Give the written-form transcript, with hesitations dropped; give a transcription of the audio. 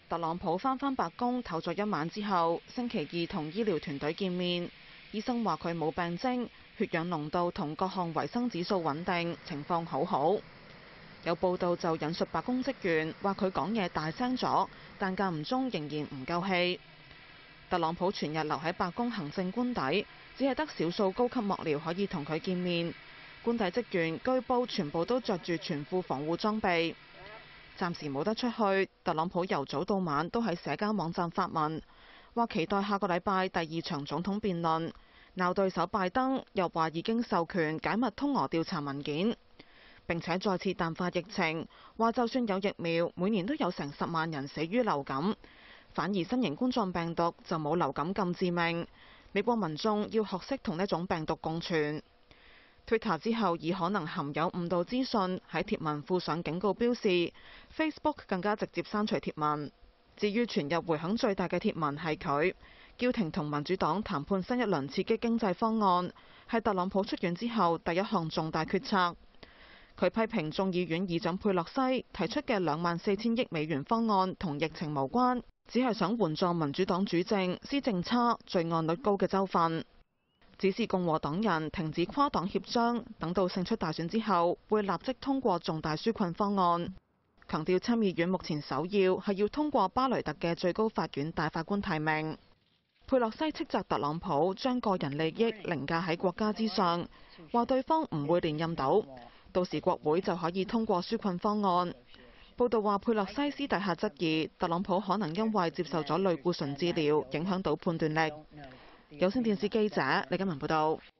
特朗普返白宮唞咗一晚之後，星期二同醫療團隊見面，醫生話佢冇病徵，血氧濃度同各項維生指數穩定，情況好好。有報道就引述白宮職員話佢講嘢大聲咗，但間唔中仍然唔夠氣。特朗普全日留喺白宮行政官邸，只係得少數高級幕僚可以同佢見面。官邸職員據報全部都着住全副防護裝備。暫時冇得出去，特朗普由早到晚都喺社交網站發文，話期待下個禮拜第二場總統辯論，鬧對手拜登，又話已經授權解密通俄調查文件，並且再次淡化疫情，話就算有疫苗，每年都有成10萬人死於流感，反而新型冠狀病毒就冇流感咁致命，美國民眾要學識同呢種病毒共存。Twitter 之後以可能含有誤導資訊喺貼文附上警告標示 ，Facebook 更加直接刪除貼文。至於全日迴響最大嘅貼文係佢叫停同民主黨談判新一輪刺激經濟方案，係特朗普出院之後第一項重大決策。佢批評眾議院議長佩洛西提出嘅24,000億美元方案同疫情無關，只係想援助民主黨主政、施政差、罪案率高嘅州份。指示共和黨人停止跨黨協商，等到勝出大選之後，會立即通過重大紓困方案。強調參議院目前首要係要通過巴雷特嘅最高法院大法官提名。佩洛西斥責特朗普將個人利益凌駕喺國家之上，話對方唔會連任到時國會就可以通過紓困方案。報道話佩洛西私底下質疑特朗普可能因為接受咗類固醇治療，影響到判斷力。有線電視記者李金文報道。